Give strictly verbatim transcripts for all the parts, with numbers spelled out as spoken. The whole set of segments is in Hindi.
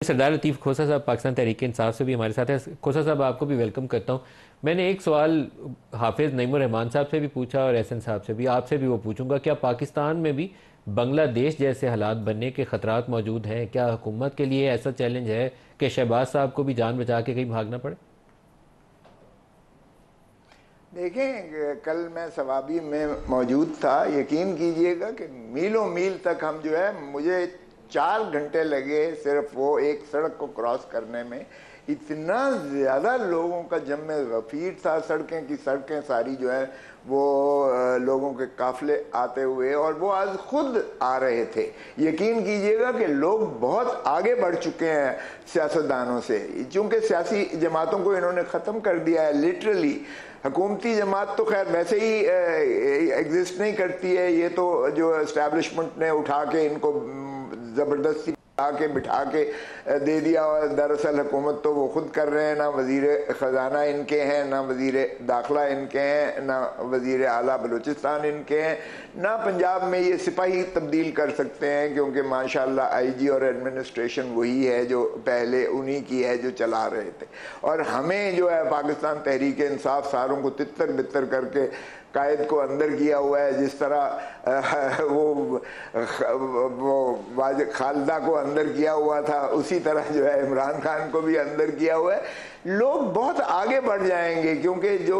सरदार लतीफ़ खोसा साहब पाकिस्तान तहरीक इंसाफ से भी हमारे साथ हैं। खोसा साहब, आपको भी वेलकम करता हूँ। मैंने एक सवाल हाफिज़ नईमुर रहमान साहब से भी पूछा और एहसन साहब से भी, आपसे भी वो पूछूंगा। क्या पाकिस्तान में भी बांग्लादेश जैसे हालात बनने के ख़तरात मौजूद हैं? क्या हुकूमत के लिए ऐसा चैलेंज है कि शहबाज साहब को भी जान बचा के कहीं भागना पड़े? देखें, कल मैं सवाबी में मौजूद था। यकीन कीजिएगा कि मीलों मील तक हम जो है, मुझे चार घंटे लगे सिर्फ वो एक सड़क को क्रॉस करने में। इतना ज़्यादा लोगों का जम गफीर था। सड़कें की सड़कें सारी जो है वो लोगों के काफ़िले आते हुए, और वो आज खुद आ रहे थे। यकीन कीजिएगा कि लोग बहुत आगे बढ़ चुके हैं सियासतदानों से, चूँकि सियासी जमातों को इन्होंने ख़त्म कर दिया है लिटरली। हुकूमती जमात तो खैर वैसे ही एग्जिस्ट नहीं करती है, ये तो जो एस्टैब्लिशमेंट ने उठा के इनको ज़बरदस्ती के बिठा के दे दिया। और दरअसल हुकूमत तो वो खुद कर रहे हैं। ना वज़ीर ख़जाना इनके हैं, ना वज़ीर दाखिला इनके हैं, ना वज़ीर आला बलूचिस्तान इनके हैं, ना पंजाब में ये सिपाही तब्दील कर सकते हैं, क्योंकि माशाल्लाह आईजी और एडमिनिस्ट्रेशन वही है जो पहले उन्हीं की है जो चला रहे थे। और हमें जो है पाकिस्तान तहरीक इंसाफ सारों को तितर बितर करके कायद को अंदर किया हुआ है। जिस तरह वो वो वाजिद खालदा को अंदर किया हुआ था, उसी तरह जो है इमरान खान को भी अंदर किया हुआ है। लोग बहुत आगे बढ़ जाएंगे, क्योंकि जो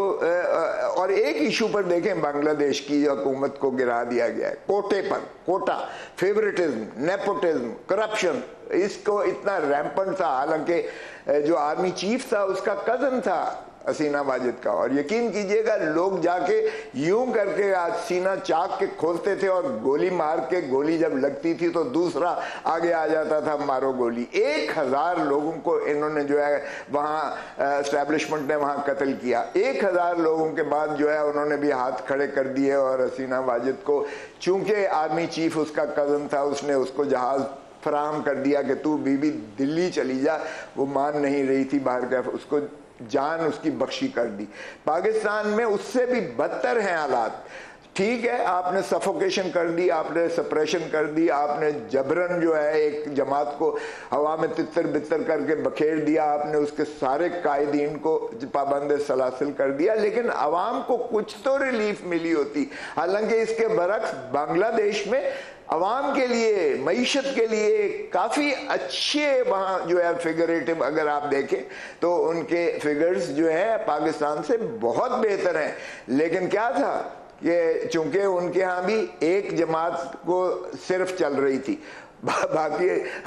और एक इशू पर देखें, बांग्लादेश की हुकूमत को गिरा दिया गया है कोटे पर, कोटा, फेवरेटिज्म, नेपोटिज्म, करप्शन, इसको इतना रैम्पेंट था। हालांकि जो आर्मी चीफ था उसका कजन था हसीना वाजिद का। और यकीन कीजिएगा लोग जाके यूं करके आज सीना चाक के खोलते थे, और गोली मार के, गोली जब लगती थी तो दूसरा आगे आ जाता था, मारो गोली। एक हजार लोगों को इन्होंने जो है वहाँ एस्टैब्लिशमेंट ने वहाँ कत्ल किया। एक हजार लोगों के बाद जो है उन्होंने भी हाथ खड़े कर दिए, और हसीना वाजिद को चूंकि आर्मी चीफ उसका कजन था, उसने उसको जहाज फराहम कर दिया कि तू बीबी दिल्ली चली जा। वो मान नहीं रही थी बाहर का, उसको जान उसकी बख्शी कर दी। पाकिस्तान में उससे भी बदतर हैं हालात। ठीक है, आपने सफोकेशन कर दी, आपने सप्रेशन कर दी, आपने जबरन जो है एक जमात को हवा में तितर बितर करके बखेर दिया, आपने उसके सारे कायदीन को पाबंद सलासिल कर दिया, लेकिन अवाम को कुछ तो रिलीफ मिली होती। हालांकि इसके बरक्स बांग्लादेश में अवाम के लिए, मईशत के लिए काफ़ी अच्छे वहाँ जो है फिगरेटिव अगर आप देखें तो उनके फिगर्स जो है पाकिस्तान से बहुत बेहतर हैं। लेकिन क्या था कि चूंकि उनके यहाँ भी एक जमात को सिर्फ चल रही थी, बाकी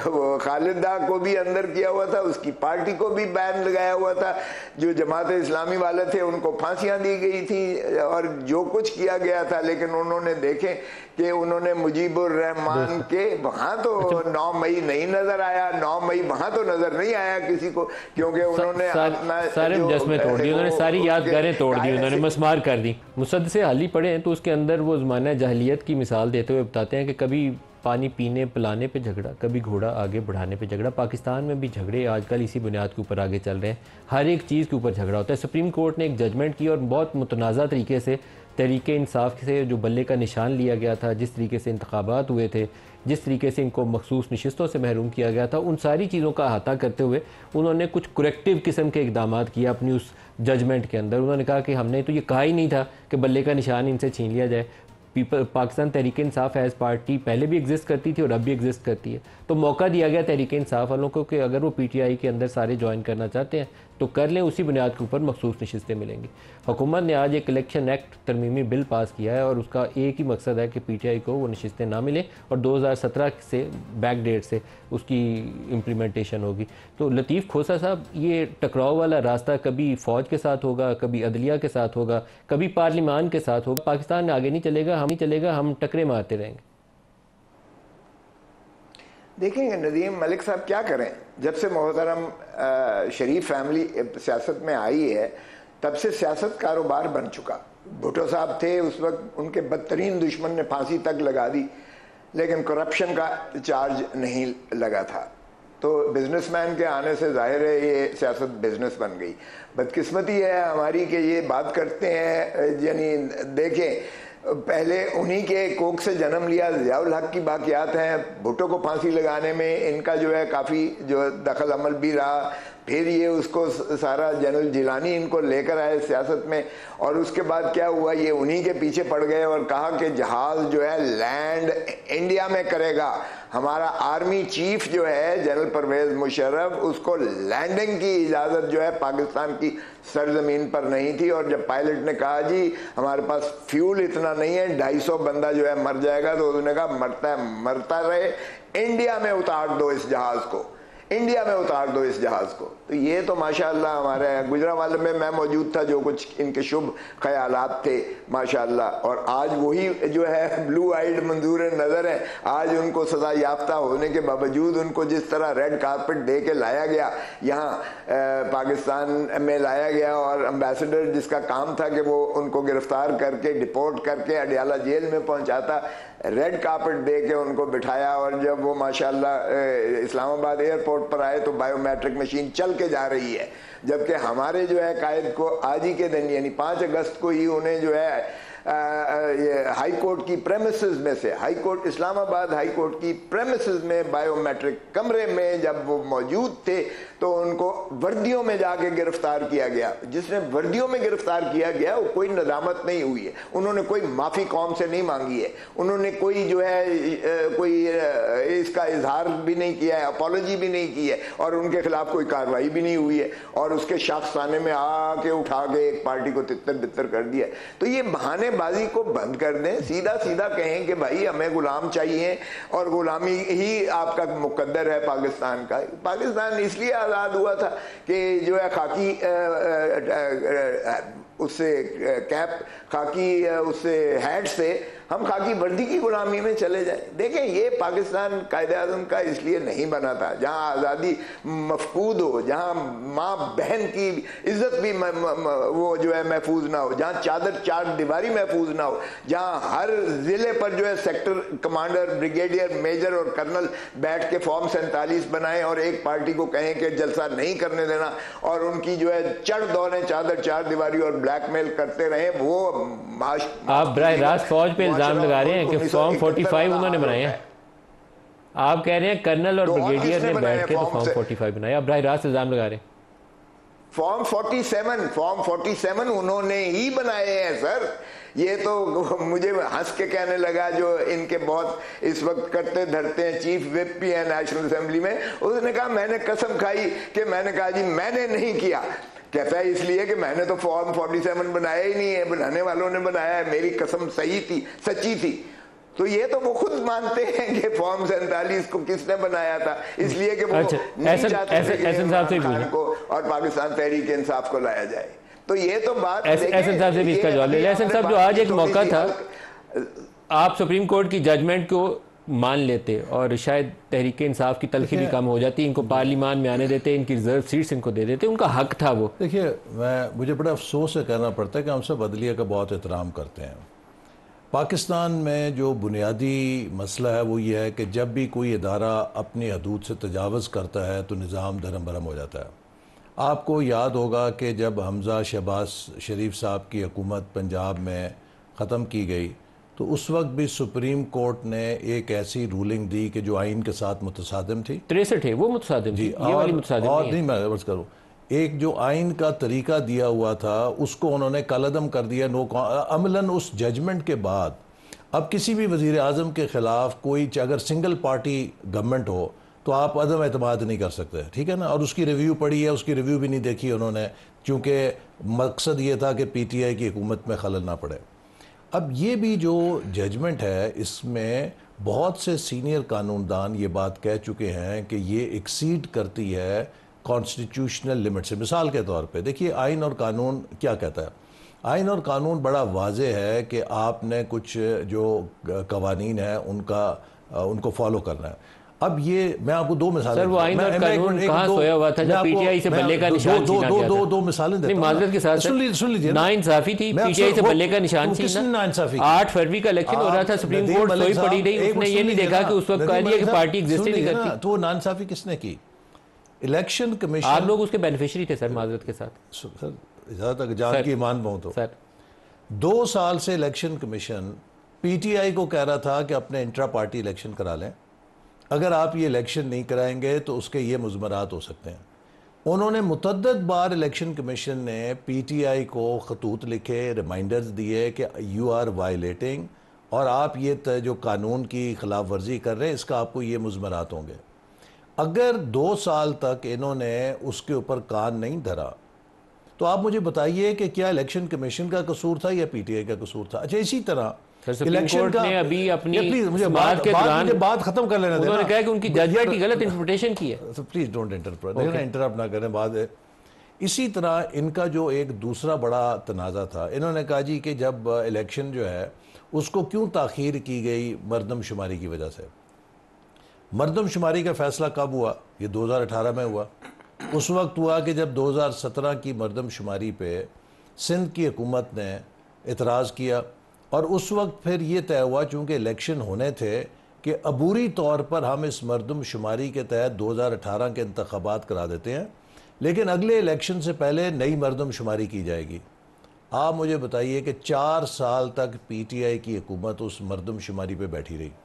खालिदा को भी अंदर किया हुआ था, उसकी पार्टी को भी बैन लगाया हुआ था, जो जमात इस्लामी वाले थे उनको फांसियां दी गई थी, और जो कुछ किया गया था। लेकिन उन्होंने देखे कि उन्होंने मुजीबुर रहमान के वहाँ तो नौ मई नहीं नजर आया, नौ मई वहाँ तो नजर नहीं आया किसी को, क्योंकि उन्होंने अपना सारे मुजस्मे तोड़ दिए, उन्होंने सारी यादगारें तोड़ दी, उन्होंने मस्मार कर दी। मुसद्दे से हाल ही पढ़े हैं तो उसके अंदर वो ज़माना जहलियत की मिसाल देते हुए बताते हैं कि कभी पानी पीने पिलाने पे झगड़ा, कभी घोड़ा आगे बढ़ाने पे झगड़ा। पाकिस्तान में भी झगड़े आजकल इसी बुनियाद के ऊपर आगे चल रहे हैं, हर एक चीज़ के ऊपर झगड़ा होता है। सुप्रीम कोर्ट ने एक जजमेंट की और बहुत मुतनाज़ा तरीके से तहरीक इंसाफ से जो बल्ले का निशान लिया गया था, जिस तरीके से इंतखाबात हुए थे, जिस तरीके से इनको मखसूस नशिस्तों से महरूम किया गया था, उन सारी चीज़ों का अहाता करते हुए उन्होंने कुछ करेक्टिव किस्म के इकदाम किया अपनी उस जजमेंट के अंदर। उन्होंने कहा कि हमने तो ये कहा ही नहीं था कि बल्ले का निशान इनसे छीन लिया जाए। पीपल पाकिस्तान तहरीक इंसाफ एज पार्टी पहले भी एग्जिस्ट करती थी और अब भी एग्जिस्ट करती है, तो मौका दिया गया तहरीक इंसाफ वालों को कि अगर वो पीटीआई के अंदर सारे ज्वाइन करना चाहते हैं तो कर लें, उसी बुनियाद के ऊपर मखसूस नशिस्तें मिलेंगी। हुकूमत ने आज एक इलेक्शन एक्ट तरमीमी बिल पास किया है और उसका एक ही मकसद है कि पीटीआई को वो नशिस्तें ना मिलें, और दो हज़ार सत्रह से बैक डेट से उसकी इम्प्लीमेंटेशन होगी। तो लतीफ़ खोसा साहब, ये टकराव वाला रास्ता कभी फ़ौज के साथ होगा, कभी अदलिया के साथ होगा, कभी पार्लिमान के साथ होगा। पाकिस्तान आगे नहीं चलेगा, हम नहीं चलेगा, हम टकरे मारते रहेंगे। देखेंगे नदीम मलिक साहब क्या करें, जब से मोहतरम शरीफ फैमिली सियासत में आई है तब से सियासत कारोबार बन चुका। भुट्टो साहब थे उस वक्त, उनके बदतरीन दुश्मन ने फांसी तक लगा दी, लेकिन करप्शन का चार्ज नहीं लगा था। तो बिजनेसमैन के आने से जाहिर है ये सियासत बिजनेस बन गई। बदकिस्मती है हमारी कि ये बात करते हैं, यानी देखें पहले उन्हीं के कोख से जन्म लिया। ज़ियाउल हक की बाक़ियात हैं, भुट्टो को फांसी लगाने में इनका जो है काफ़ी जो दखल अमल भी रहा। फिर ये उसको सारा जनरल जिलानी इनको लेकर आए सियासत में, और उसके बाद क्या हुआ, ये उन्हीं के पीछे पड़ गए और कहा कि जहाज़ जो है लैंड इंडिया में करेगा। हमारा आर्मी चीफ जो है जनरल परवेज़ मुशर्रफ, उसको लैंडिंग की इजाज़त जो है पाकिस्तान की सरजमीन पर नहीं थी। और जब पायलट ने कहा जी हमारे पास फ्यूल इतना नहीं है, ढाई सौ बंदा जो है मर जाएगा, तो उन्होंने कहा मरता है मरता रहे, इंडिया में उतार दो इस जहाज़ को, इंडिया में उतार दो इस जहाज़ को। तो ये तो माशाअल्लाह हमारे गुजरावाले में मैं मौजूद था, जो कुछ इनके शुभ ख्यालात थे माशाअल्लाह। और आज वही जो है ब्लू आइड मंजूर नज़र है, आज उनको सज़ा याफ्ता होने के बावजूद उनको जिस तरह रेड कारपेट दे के लाया गया, यहाँ पाकिस्तान में लाया गया, और एम्बेसडर जिसका काम था कि वो उनको गिरफ्तार करके डिपोर्ट करके अडियाला जेल में पहुँचाता, रेड कार्पेट दे के उनको बिठाया। और जब वो माशाल्लाह इस्लामाबाद एयरपोर्ट पर आए तो बायोमेट्रिक मशीन चल के जा रही है, जबकि हमारे जो है कायद को आज ही के दिन यानी पाँच अगस्त को ही उन्हें जो है ये हाई कोर्ट की प्रेमिसेस में से, high court Islamabad high court की प्रेमिसेस में बायोमेट्रिक कमरे में जब वो मौजूद थे तो उनको वर्दियों में जाके गिरफ्तार किया गया। जिसने वर्दियों में गिरफ्तार किया गया वो कोई नदामत नहीं हुई है, उन्होंने कोई माफ़ी कौम से नहीं मांगी है, उन्होंने कोई जो है कोई इसका इजहार भी नहीं किया है, अपॉलॉजी भी नहीं की है, और उनके खिलाफ कोई कार्रवाई भी नहीं हुई है, और उसके शख्स थाने में आके उठा के एक पार्टी को तितर बितर कर दिया। तो ये बहानेबाजी को बंद कर दें, सीधा सीधा कहें कि भाई हमें गुलाम चाहिए और गुलामी ही आपका मुकद्दर है पाकिस्तान का। पाकिस्तान इसलिए आज़ाद हुआ था कि जो है खाकी उससे कैप खाकी उससे हैट से हम खाकी वर्दी की गुलामी में चले जाएं। देखें ये पाकिस्तान कायदे आज़म का इसलिए नहीं बना था जहां आज़ादी मफकूद हो, जहां माँ बहन की इज्जत भी म, म, म, वो जो है महफूज ना हो, जहां चादर चार दीवारी महफूज ना हो, जहां हर ज़िले पर जो है सेक्टर कमांडर, ब्रिगेडियर, मेजर और कर्नल बैठ के फॉर्म सैंतालीस बनाएं और एक पार्टी को कहें कि जलसा नहीं करने देना, और उनकी जो है चढ़ दौड़ें चादर चार दीवारी और ब्लैकमेल करते रहे। वो आप बराह रास्त फौज पे इल्जाम लगा रहे हैं कि फॉर्म पैंतालीस उन्होंने बनाए हैं, आप कह रहे हैं कर्नल और ब्रिगेडियर ने बैठ के तो फॉर्म पैंतालीस बनाए, आप बराह रास्त इल्जाम लगा रहे हैं। फॉर्म सैंतालीस फॉर्म सैंतालीस उन्होंने ही बनाए हैं सर। ये तो मुझे हंस के कहने लगा जो इनके बहुत इस वक्त करते धरते हैं चीफ विप भी है नेशनल असेंबली में, उसने कहा मैंने कसम खाई कि मैंने कहा जी मैंने नहीं किया। कहता है इसलिए कि मैंने तो फॉर्म सैंतालीस बनाया ही नहीं है, बनाने वालों ने बनाया है, मेरी कसम सही थी, सच्ची थी। तो ये तो वो खुद मानते हैं कि फॉर्म सैंतालीस को किसने बनाया था, इसलिए कि वो अच्छा, नहीं चाहते थे कि इमरान खान को और पाकिस्तान तहरीक इंसाफ को लाया जाए। तो ये तो बात एहसन साहब से भी इसका जवाब ले लें। एहसन साहब, जो आज एक मौका था आप सुप्रीम कोर्ट की जजमेंट को मान लेते और शायद तहरीक इंसाफ की तलखी भी कम हो जाती, इनको पार्लिमान में आने देते, इनकी रिजर्व सीट्स इनको दे देते, उनका हक था वो। देखिए मैं मुझे बड़ा अफसोस से कहना पड़ता है कि हम सब अदलिया का बहुत एहतराम करते हैं। पाकिस्तान में जो बुनियादी मसला है वो ये है कि जब भी कोई इदारा अपनी हदूद से तजावज़ करता है तो निज़ाम धर्म भरम हो जाता है। आपको याद होगा कि जब हमज़ा शहबाज शरीफ साहब की हुकूमत पंजाब में ख़त्म की गई तो उस वक्त भी सुप्रीम कोर्ट ने एक ऐसी रूलिंग दी कि जो आइन के साथ मुतसादिम थी। तिरसठ है वो मुतसादिम थी, ये वाली मुतसादिम और नहीं, मैं बस करूँ, एक जो आइन का तरीका दिया हुआ था उसको उन्होंने कलअदम कर दिया। नो अमलन उस जजमेंट के बाद अब किसी भी वज़ीर आज़म के ख़िलाफ़ कोई अगर सिंगल पार्टी गवर्नमेंट हो तो आप अदम एतमाद नहीं कर सकते, ठीक है ना। और उसकी रिव्यू पड़ी है, उसकी रिव्यू भी नहीं देखी उन्होंने, क्योंकि मकसद ये था कि पी टी आई की हुकूमत में खलल ना पड़े। अब ये भी जो जजमेंट है इसमें बहुत से सीनियर कानूनदान ये बात कह चुके हैं कि ये एक्सीड करती है कॉन्स्टिट्यूशनल लिमिट से। मिसाल के तौर पे देखिए आइन और कानून क्या कहता है। आइन और कानून बड़ा वाज़ेह है कि आपने कुछ जो कवानीन है उनका उनको फॉलो करना है। अब ये मैं आपको दो मिसालें, सर वो आइन और कानून कहाँ सोया हुआ था जब पीटीआई से बल्ले का निशान छीना गया था। दो दो मिसालें देता हूं। माजरत के साथ सुन लीजिए सुन लीजिए नाइंसाफी थी, पीटीआई से बल्ले का निशान छीना। आठ फरवरी का इलेक्शन हो रहा था, सुप्रीम कोर्ट सोई पड़ी रही, उसने ये नहीं देखा कि उस वक्त कह दिया कि पार्टी एग्जिस्ट नहीं करती। तो नाइंसाफी किसने की? Election commission. आप लोग उसके बेनिफिशियरी थे सर माजरत के साथ। सर ज़्यादा तक जान की ईमान पाऊँ तो सर दो साल से इलेक्शन कमीशन पीटीआई को कह रहा था कि अपने इंट्रा पार्टी इलेक्शन करा लें, अगर आप ये इलेक्शन नहीं कराएंगे तो उसके ये मुज़मरात हो सकते हैं। उन्होंने मुतअद्दिद बार इलेक्शन कमीशन ने पीटीआई को खतूत लिखे, रिमाइंडर्स दिए कि यू आर वायलेटिंग और आप ये जो कानून की खिलाफ वर्जी कर रहे हैं इसका आपको ये मुज़मरात होंगे। अगर दो साल तक इन्होंने उसके ऊपर कान नहीं धरा तो आप मुझे बताइए कि क्या इलेक्शन कमीशन का कसूर था या पीटीआई का कसूर था? अच्छा, इसी तरह इलेक्शन का ने अभी अपनी प्लीज मुझे बात के दौरान बात खत्म कर लेना देना। उन्होंने कहा कि उनकी जजमेंट की गलत इंटरप्रिटेशन की है, तो प्लीज डोंट इंटरप्रेट, इंटरप्ट ना करें बात है। इसी तरह इनका जो एक दूसरा बड़ा तनाज़ा था, इन्होंने कहा जी कि जब इलेक्शन जो है उसको क्यों ताख़ीर की गई मरदमशुमारी की वजह से। मरदमशुमारी का फैसला कब हुआ? ये दो हज़ार अठारह में हुआ। उस वक्त हुआ कि जब दो हज़ार सत्रह की मरदमशुमारी पे सिंध की हुकूमत ने एतराज़ किया और उस वक्त फिर ये तय हुआ चूँकि इलेक्शन होने थे कि अबूरी तौर पर हम इस मरदमशुमारी के तहत दो हज़ार अठारह के इंतखाबात करा देते हैं, लेकिन अगले इलेक्शन से पहले नई मरदमशुमारी की जाएगी। आप मुझे बताइए कि चार साल तक पीटीआई की हुकूमत उस मरदमशुमारी पे बैठी रही।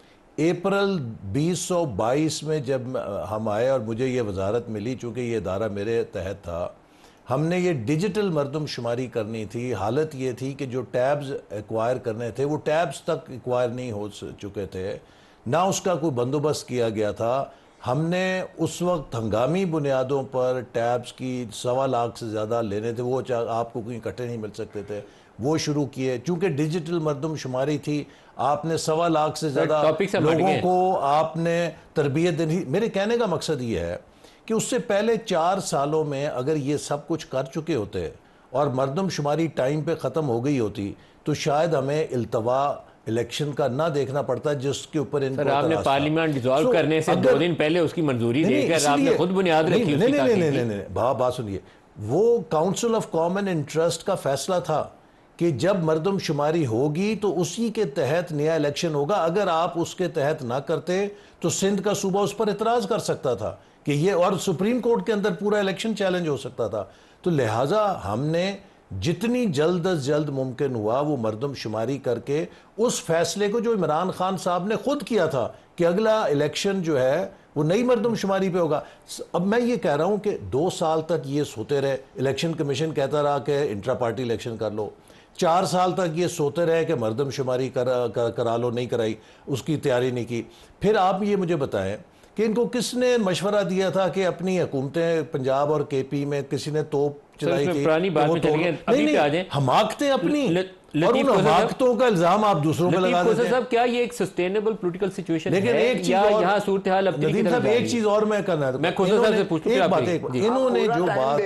अप्रैल बीस सौ बाईस में जब हम आए और मुझे ये वजारत मिली, चूँकि ये इदारा मेरे तहत था, हमने ये डिजिटल मरदमशुमारी करनी थी। हालत ये थी कि जो टैब्स एक्वायर करने थे वो टैब्स तक एक्वायर नहीं हो चुके थे, ना उसका कोई बंदोबस्त किया गया था। हमने उस वक्त हंगामी बुनियादों पर टैब्स की सवा लाख से ज़्यादा लेने थे, वो आपको कोई इकट्ठे नहीं मिल सकते थे, वो शुरू किए। चूँकि डिजिटल मरदमशुमारी थी, आपने सवा लाख से ज़्यादा लोगों को आपने तरबियत देनी। मेरे कहने का मकसद ये है कि उससे पहले चार सालों में अगर ये सब कुछ कर चुके होते और मरदमशुमारी टाइम पे ख़त्म हो गई होती तो शायद हमें इल्तवा इलेक्शन का ना देखना पड़ता, जिसके ऊपर इनको आपने पार्लियामेंट डिसॉल्व करने से दो दिन पहले उसकी मंजूरी देकर आपने खुद बुनियाद रखी। नहीं नहीं नहीं नहीं नहीं बात बात सुनिए, वो काउंसिल ऑफ कॉमन इंटरेस्ट का फैसला था कि जब मरदमशुमारी होगी तो उसी के तहत नया इलेक्शन होगा। अगर आप उसके तहत ना करते तो सिंध का सूबा उस पर इतराज़ कर सकता था कि ये, और सुप्रीम कोर्ट के अंदर पूरा इलेक्शन चैलेंज हो सकता था। तो लिहाजा हमने जितनी जल्द अज जल्द मुमकिन हुआ वो मरदमशुमारी करके उस फैसले को जो इमरान खान साहब ने खुद किया था कि अगला इलेक्शन जो है वो नई मरदमशुमारी पे होगा। अब मैं ये कह रहा हूँ कि दो साल तक ये सोते रहे, इलेक्शन कमीशन कहता रहा कि इंट्रा पार्टी इलेक्शन कर लो। चार साल तक ये सोते रहे कि मरदमशुमारी कर, कर, करा लो, नहीं कराई, उसकी तैयारी नहीं की। फिर आप ये मुझे बताएं कि इनको किसने मशवरा दिया था कि अपनी हुकूमतें पंजाब और केपी में किसी ने तोप चलाई थी? पुरानी बात में चलिए, अभी पे आ जाएं। हमाकतें अपनी और उन हमाकतों का इल्जाम आप दूसरों पे लगा देते हैं। साहब, क्या ये एक सस्टेनेबल पॉलिटिकल सिचुएशन है? लेकिन एक चीज या और, यहाँ सूरत हाल अपनी की तरफ एक चीज और मैं करना मैं खुद से पूछूं, एक बात एक इन्होंने जो बात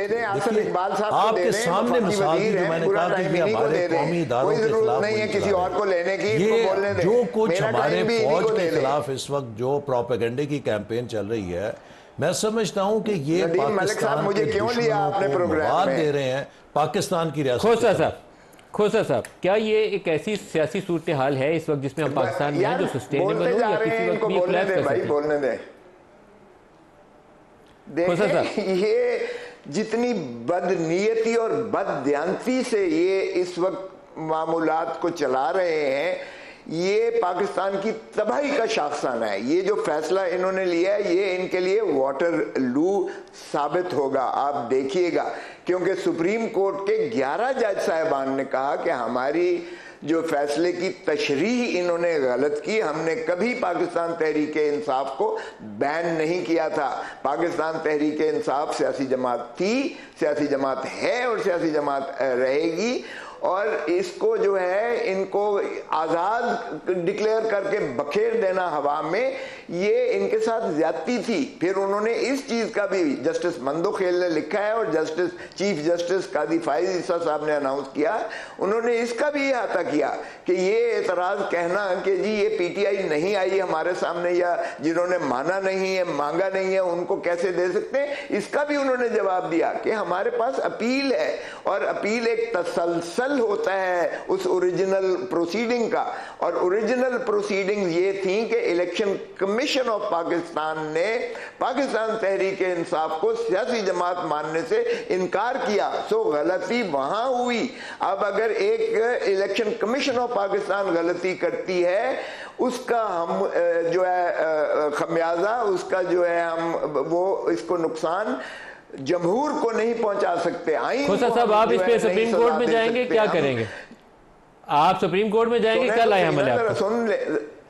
आपके सामने मिसाल दी जो मैंने कहा कि हमारे कौमी इदारों के खिलाफ नहीं है किसी और को लेने की, ये जो कुछ हमारे फौज के खिलाफ इस वक्त जो प्रोपेगेंडे की कैंपेन चल रही है, मैं समझता हूं कि ये पाकिस्तान मुझे क्यों लिया आपने प्रोग्राम में दे रहे हैं पाकिस्तान की रियासत। खोसा साहब, खोसा साहब, क्या ये एक ऐसी सियासी सूरत हाल है इस वक्त जिसमें हम पाकिस्तान में हैं जो सस्टेनेबल हो या किसी वक्त भी कोलैप्स कर सकते हैं? बोलने दें। देखिए, ये जितनी बदनीयती और बददियांती से ये इस वक्त मामूलात को चला रहे हैं, ये पाकिस्तान की तबाही का शाखसाना है। ये जो फैसला इन्होंने लिया है ये इनके लिए वाटर लू साबित होगा, आप देखिएगा। क्योंकि सुप्रीम कोर्ट के ग्यारह जज साहिबान ने कहा कि हमारी जो फैसले की तशरीह इन्होंने गलत की, हमने कभी पाकिस्तान तहरीक इंसाफ को बैन नहीं किया था। पाकिस्तान तहरीक इंसाफ सियासी जमात थी, सियासी जमात है और सियासी जमात रहेगी, और इसको जो है इनको आज़ाद डिक्लेयर करके बखेर देना हवा में, ये इनके साथ ज्यादती थी। फिर उन्होंने इस चीज़ का भी, जस्टिस मंदोखेल ने लिखा है और जस्टिस चीफ जस्टिस कादी फाइज ईसा साहब ने अनाउंस किया, उन्होंने इसका भी अहाता किया कि ये एतराज़ कहना कि जी ये पीटीआई नहीं आई हमारे सामने या जिन्होंने माना नहीं है, मांगा नहीं है, उनको कैसे दे सकते हैं, इसका भी उन्होंने जवाब दिया कि हमारे पास अपील है और अपील एक तसलसल होता है उस ओरिजिनल प्रोसीडिंग का। और ओरिजिनल प्रोसीडिंग ये थी कि election commission commission of Pakistan ने पाकिस्तान तहरीक इंसाफ को सियासी जमात मानने से इनकार किया। सो गलती वहां हुई। अब अगर एक इलेक्शन कमीशन ऑफ पाकिस्तान गलती करती है, उसका हम जो है खमियाजा, उसका जो है हम वो इसको नुकसान जमहूर को नहीं पहुंचा सकते। आइन खोसा साहब, आप इस पे सुप्रीम कोर्ट में जाएंगे, क्या करेंगे? आप सुप्रीम कोर्ट में जाएंगे, क्या लाए हमले आपको? सुन ले,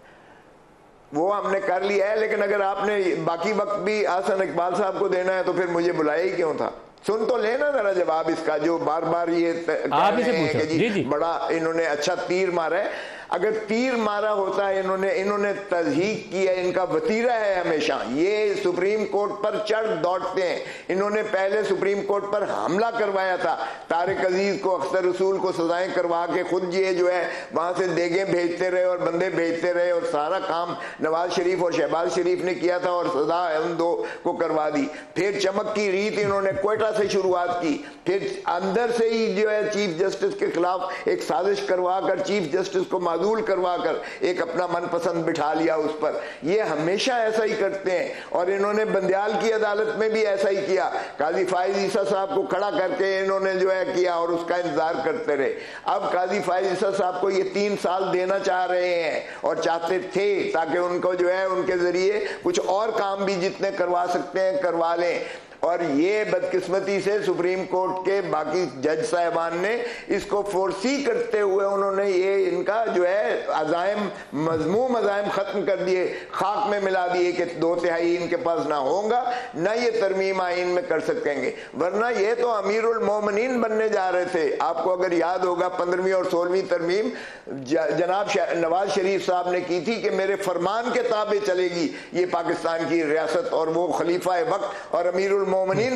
वो हमने कर लिया है, लेकिन अगर आपने बाकी वक्त भी आसन इकबाल साहब को देना है तो फिर मुझे बुलाया ही क्यों था? सुन तो लेना जरा जवाब इसका, जो बार बार ये आप इसे पूछो। जी, जी जी बड़ा इन्होंने अच्छा तीर मारा है। अगर तीर मारा होता है, इन्होंने इन्होंने तजहीक की है, इनका वतीरा है हमेशा, ये सुप्रीम कोर्ट पर चढ़ दौड़ते हैं। इन्होंने पहले सुप्रीम कोर्ट पर हमला करवाया था, तारिक अजीज को, अख्तर रसूल को सजाएं करवा के खुद ये जो है वहां से देगे भेजते रहे और बंदे भेजते रहे, और सारा काम नवाज शरीफ और शहबाज शरीफ ने किया था और सजा उन दो को करवा दी। फिर चमक की रीत इन्होंने क्वेटा से शुरुआत की, फिर अंदर से ही जो है चीफ जस्टिस के खिलाफ एक साजिश करवा कर चीफ जस्टिस को मादूल करवा कर एक अपना मनपसंद बिठा लिया उस पर। ये हमेशा ऐसा ही करते हैं, और इन्होंने बंदियाल की अदालत में भी ऐसा ही किया। काजी फाइज ईसा साहब को खड़ा करके इन्होंने जो है किया और उसका इंतजार करते रहे। अब काजी फाइज ईसा साहब को ये तीन साल देना चाह रहे हैं और चाहते थे, ताकि उनको जो है उनके जरिए कुछ और काम भी जितने करवा सकते हैं करवा लें। और ये बदकिस्मती से सुप्रीम कोर्ट के बाकी जज साहबान ने इसको फोर्सी करते हुए उन्होंने ये इनका जो है अजायम मजमूम अजायम खत्म कर दिए, खाक में मिला दिए कि दो तिहाई इनके पास ना होगा, ना ये तरमीम आइन में कर सकेंगे। वरना ये तो अमीरुल मोमिनीन बनने जा रहे थे। आपको अगर याद होगा पंद्रहवीं और सोलहवीं तरमीम जनाब नवाज शरीफ साहब ने की थी कि मेरे फरमान के ताबे चलेगी ये पाकिस्तान की रियासत, और वो खलीफा वक्त और अमीरुल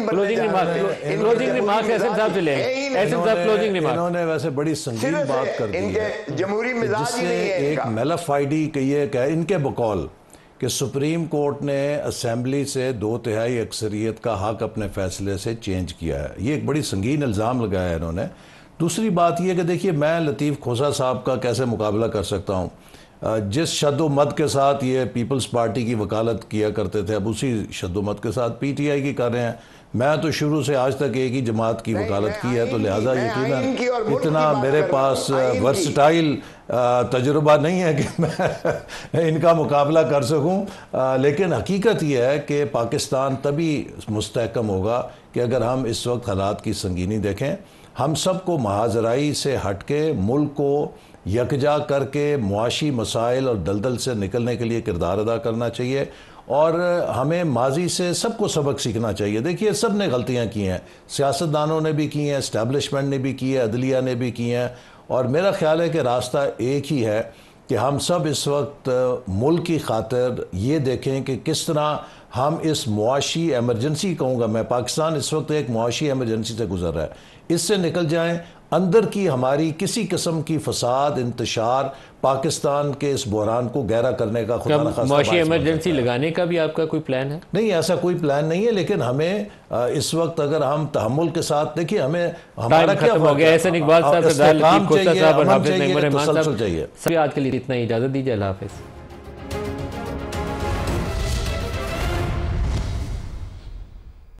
इन्होंने वैसे बड़ी संगीन बात कर दी है, जमहूरी मिजाज ही नहीं है एक मेलाफाइडी कहिए कि इनके बकौल कि सुप्रीम कोर्ट ने असेंबली से दो तिहाई अक्सरियत का हक अपने फैसले से चेंज किया है। ये एक बड़ी संगीन इल्ज़ाम लगाया है इन्होंने। दूसरी बात यह कि देखिए, मैं लतीफ़ खोसा साहब का कैसे मुकाबला कर सकता हूँ? जिस शद्दोमत के साथ ये पीपल्स पार्टी की वकालत किया करते थे, अब उसी शद्दोमत के साथ पीटीआई की कर रहे हैं। मैं तो शुरू से आज तक एक ही जमात की वकालत की है, तो लिहाजा यकीनन इतना मेरे पास वर्सटाइल तजुर्बा नहीं है कि मैं इनका मुकाबला कर सकूं। लेकिन हकीकत यह है कि पाकिस्तान तभी मुस्तहकम होगा कि अगर हम इस वक्त हालात की संगीनी देखें। हम सबको महाजराई से हट के मुल्क को यकजा करके मुआशी मसाइल और दलदल से निकलने के लिए किरदार अदा करना चाहिए, और हमें माजी से सबको सबक सीखना चाहिए। देखिए, सब ने गलतियाँ की हैं, सियासतदानों ने भी की हैं, इस्टेब्लिशमेंट ने भी की है, अदलिया ने भी की हैं, और मेरा ख्याल है कि रास्ता एक ही है कि हम सब इस वक्त मुल्क की खातिर ये देखें कि किस तरह हम इस मुआशी एमरजेंसी, कहूँगा मैं, पाकिस्तान इस वक्त एक मुआशी एमरजेंसी से गुजर रहा है, इससे निकल जाएं। अंदर की हमारी किसी किस्म की फसाद, इंतशार पाकिस्तान के इस बहरान को गहरा करने का खुदा न खास्ता मुआशी इमरजेंसी लगाने का भी आपका कोई प्लान है? नहीं, ऐसा कोई प्लान नहीं है, लेकिन हमें इस वक्त अगर हम तहम्मुल के साथ, देखिए हमें हमारा क्या हो गया, एहसन इकबाल साहब, काम चाहिए, आज के लिए चाहिए। इतना ही, इजाजत दीजिए, अल्लाह हाफिज़।